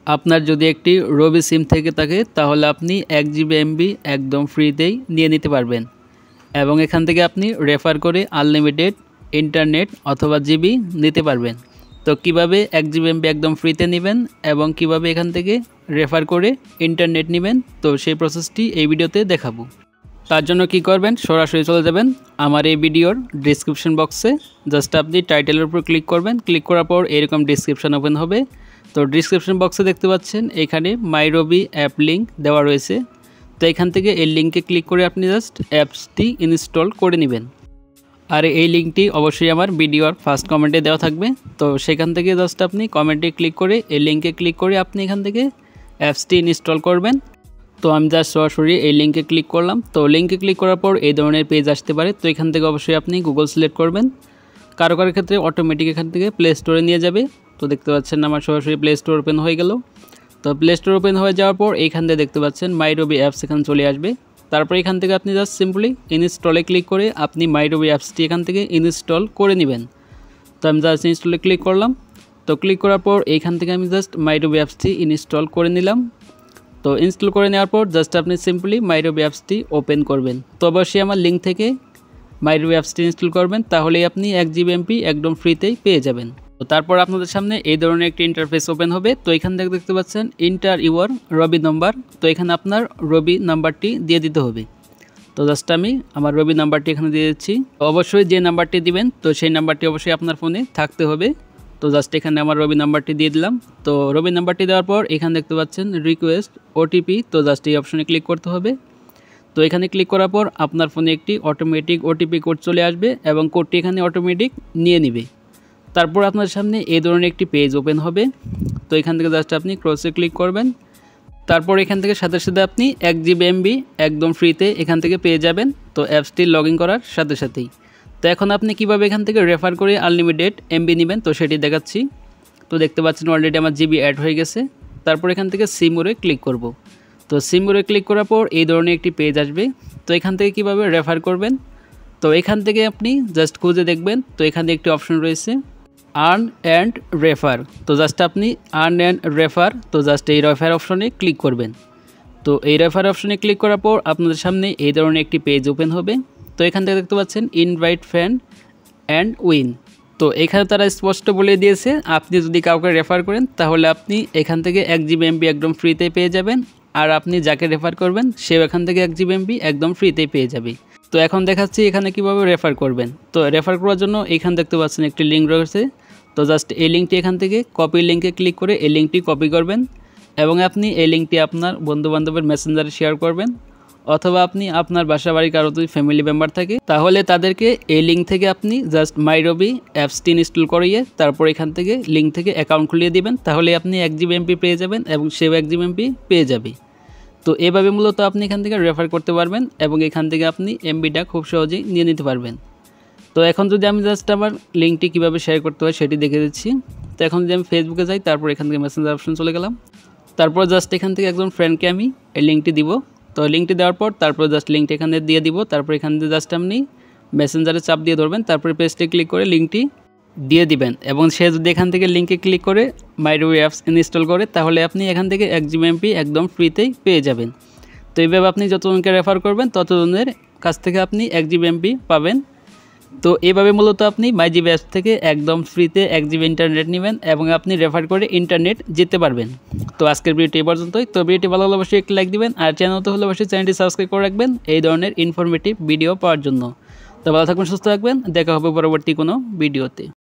আপনার যদি একটি রবি সিম থেকে থাকে তাহলে আপনি 1 জিবি এমবি একদম ফ্রিতেই নিয়ে নিতে পারবেন এবং এখান থেকে আপনি রেফার করে আনলিমিটেড ইন্টারনেট অথবা জিবি নিতে পারবেন। তো কিভাবে 1 জিবি এমবি একদম ফ্রিতে নেবেন এবং কিভাবে এখান থেকে রেফার করে ইন্টারনেট নেবেন, তো সেই প্রসেসটি এই ভিডিওতে দেখাবো। তার জন্য কি করবেন, সরাসরি চলে যাবেন আমার এই ভিডিওর ডেসক্রিপশন বক্সে। জাস্ট আপনি টাইটেলের উপর ক্লিক করবেন, ক্লিক করার পর এরকম ডেসক্রিপশন ওপেন হবে। তো ডিসক্রিপশন বক্সে দেখতে পাচ্ছেন এখানে মাই রবি অ্যাপ লিঙ্ক দেওয়া রয়েছে। তো এখান থেকে এই লিঙ্কে ক্লিক করে আপনি জাস্ট অ্যাপসটি ইনস্টল করে নেবেন। আর এই লিঙ্কটি অবশ্যই আমার ভিডিওর ফার্স্ট কমেন্টে দেওয়া থাকবে। তো সেখান থেকে জাস্ট আপনি কমেন্টে ক্লিক করে এই লিঙ্কে ক্লিক করে আপনি এখান থেকে অ্যাপসটি ইনস্টল করবেন। তো আমি জাস্ট সরাসরি এই লিঙ্কে ক্লিক করলাম। তো লিঙ্কে ক্লিক করার পর এই ধরনের পেজ আসতে পারে। তো এখান থেকে অবশ্যই আপনি গুগল সিলেক্ট করবেন। কারো ক্ষেত্রে অটোমেটিক এখান থেকে প্লে স্টোরে নিয়ে যাবে। তো দেখতে পাচ্ছেন আমার সরাসরি প্লে স্টোর ওপেন হয়ে গেল। তো প্লে স্টোর ওপেন হয়ে যাওয়ার পর এইখান থেকে দেখতে পাচ্ছেন মাই রবি অ্যাপস এখানে চলে আসবে। তারপর এখান থেকে আপনি জাস্ট সিম্পলি ইনস্টলে ক্লিক করে আপনি মাই রবি অ্যাপসটি এখান থেকে ইনস্টল করে নেবেন। তো আমি জাস্ট ইনস্টলে ক্লিক করলাম। তো ক্লিক করার পর এইখান থেকে আমি জাস্ট মাই রবি অ্যাপসটি ইনস্টল করে নিলাম। তো ইনস্টল করে নেওয়ার পর জাস্ট আপনি সিম্পলি মাই রবি অ্যাপসটি ওপেন করবেন। তো অবশ্যই আমার লিঙ্ক থেকে মাই রবি অ্যাপসটি ইনস্টল করবেন, তাহলেই আপনি 1 জিবি এমবি একদম ফ্রিতেই পেয়ে যাবেন। তো তারপর আপনাদের সামনে এই ধরনের একটি ইন্টারফেস ওপেন হবে। তো এখান থেকে দেখতে পাচ্ছেন ইন্টার ইউর রবি নাম্বার। তো এখানে আপনার রবি নাম্বারটি দিয়ে দিতে হবে। তো জাস্ট আমি আমার রবি নাম্বারটি এখানে দিয়ে দিচ্ছি। তো অবশ্যই যে নাম্বারটি দিবেন তো সেই নাম্বারটি অবশ্যই আপনার ফোনে থাকতে হবে। তো জাস্ট এখানে আমার রবি নাম্বারটি দিয়ে দিলাম। তো রবি নাম্বারটি দেওয়ার পর এখানে দেখতে পাচ্ছেন রিকোয়েস্ট ওটিপি। তো জাস্ট এই অপশনে ক্লিক করতে হবে। তো এখানে ক্লিক করার পর আপনার ফোনে একটি অটোমেটিক ওটিপি কোড চলে আসবে এবং কোডটি এখানে অটোমেটিক নিয়ে নেবে। তারপর আপনার সামনে এই ধরনের একটি পেজ ওপেন হবে। তো এখান থেকে জাস্ট আপনি ক্রসে ক্লিক করবেন। তারপর এখান থেকে সাথে সাথে আপনি 1 জিবি এমবি একদম ফ্রিতে এখান থেকে পেয়ে যাবেন। তো অ্যাপসটি লগ ইন করার সাথে সাথেই। তো এখন আপনি কিভাবে এখান থেকে রেফার করে আনলিমিটেড এমবি নেবেন তো সেটি দেখাচ্ছি। তো দেখতে পাচ্ছেন অলরেডি আমার জিবি অ্যাড হয়ে গেছে। তারপর এখান থেকে সিমোরে ক্লিক করব। তো সিমোরে ক্লিক করার পর এই ধরনের একটি পেজ আসবে। তো এখান থেকে কিভাবে রেফার করবেন, তো এখান থেকে আপনি জাস্ট খুঁজে দেখবেন। তো এখানে একটি অপশন রয়েছে আর্ন অ্যান্ড রেফার। তো জাস্ট আপনি আর্ন অ্যান্ড রেফার, তো জাস্ট এই রেফার অপশনে ক্লিক করবেন। তো এই রেফার অপশনে ক্লিক করার পর আপনাদের সামনে এই ধরনের একটি পেজ ওপেন হবে। তো এখান থেকে দেখতে পাচ্ছেন ইনভাইট ফ্রেন্ড অ্যান্ড উইন। তো এখানে তারা স্পষ্ট বলে দিয়েছে আপনি যদি কাউকে রেফার করেন তাহলে আপনি এখান থেকে 1 জিবি এমবি একদম ফ্রিতে পেয়ে যাবেন, আর আপনি যাকে রেফার করবেন সেও এখান থেকে 1 জিবি এমবি একদম ফ্রিতে পেয়ে যাবে। তো এখন দেখাচ্ছি এখানে কিভাবে রেফার করবেন। তো রেফার করার জন্য এখানে দেখতে পাচ্ছেন একটি লিঙ্ক রয়েছে। তো জাস্ট এই লিঙ্কটি এখান থেকে কপি লিঙ্কে ক্লিক করে এই লিঙ্কটি কপি করবেন এবং আপনি এই লিঙ্কটি আপনার বন্ধুবান্ধবের মেসেঞ্জারে শেয়ার করবেন, অথবা আপনি আপনার বাসা বাড়ি কারো যদি ফ্যামিলি মেম্বার থাকে তাহলে তাদেরকে এই লিঙ্ক থেকে আপনি জাস্ট মাই রবি অ্যাপসটি ইনস্টল করিয়ে তারপর এখান থেকে লিঙ্ক থেকে অ্যাকাউন্ট খুলিয়ে দিবেন, তাহলে আপনি 1 জিবি এমবি পেয়ে যাবেন এবং সেও 1 জিবি এমবি পেয়ে যাবে। তো এভাবে মূলত আপনি এখান থেকে রেফার করতে পারবেন এবং এখান থেকে আপনি এমবিটা খুব সহজেই নিয়ে নিতে পারবেন। তো এখন যদি আমি জাস্ট আমার লিঙ্কটি কীভাবে শেয়ার করতে হয় সেটি দেখে দিচ্ছি। তো এখন যদি আমি ফেসবুকে যাই, তারপর এখান থেকে মেসেঞ্জার অপশন চলে গেলাম। তারপর জাস্ট এখান থেকে একজন ফ্রেন্ডকে আমি এই লিঙ্কটি দিব। তো লিঙ্কটি দেওয়ার পর তারপর জাস্ট লিঙ্কটি এখানে দিয়ে দিব। তারপর এখান থেকে জাস্ট আপনি মেসেঞ্জারে চাপ দিয়ে ধরবেন, তারপরে পেজটি ক্লিক করে লিঙ্কটি দিয়ে দিবেন এবং সে যদি এখান থেকে লিঙ্কে ক্লিক করে মাই রবি অ্যাপস ইনস্টল করে তাহলে আপনি এখান থেকে 1 জিবি এমবি একদম ফ্রিতেই পেয়ে যাবেন। তো এইভাবে আপনি যতজনকে রেফার করবেন ততজনের কাছ থেকে আপনি 1 জিবি এমবি পাবেন। তো এইভাবে মূলত আপনি মাই জিবি অ্যাপস থেকে একদম ফ্রিতে 1 জিবি ইন্টারনেট নেবেন এবং আপনি রেফার করে ইন্টারনেট জিততে পারবেন। তো আজকের ভিডিওটি এই পর্যন্তই। তো ভিডিওটি ভালো লাগলে অবশ্যই একটি লাইক দিবেন, আর চ্যানেল তো হলে অবশ্যই চ্যানেলটি সাবস্ক্রাইব করে রাখবেন এই ধরনের ইনফরমেটিভ ভিডিও পাওয়ার জন্য। তো ভালো থাকবেন, সুস্থ থাকবেন, দেখা হবে পরবর্তী কোনো ভিডিওতে।